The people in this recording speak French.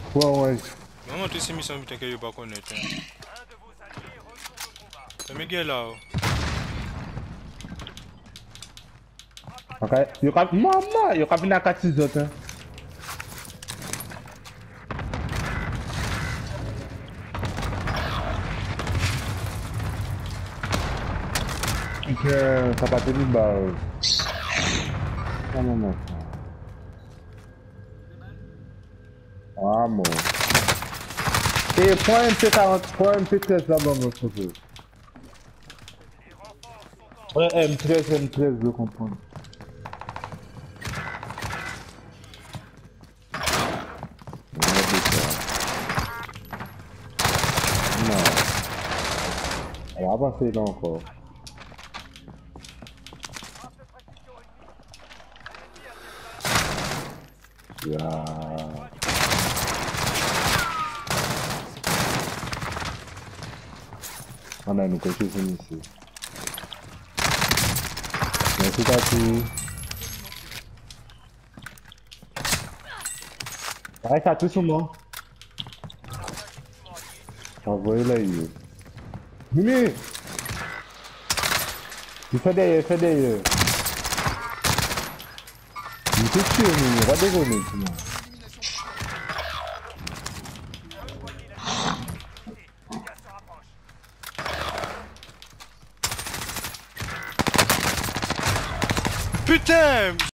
Ouais, ouais. Maman, tu sais, mission, putain, que je pas connaître. C'est Miguel là. Ok. Yo kap, maman, yo kap vin a 4-6 autres, hein. Ok, ça va tenir bas. Ah, maman. Ah, mon. Et prends MP40, prends MP13 là-bas, mon frère. Ouais, M13, je comprends. Non, elle va passer là encore. Yeah. On a nous quelque chose ici. Merci, Tati. Arrête ça tout sur moi. Envoyez là, yo. Mimi! Il fait derrière, il fait derrière. Il te tue, Mimi. Va dégonner, sinon. Putain!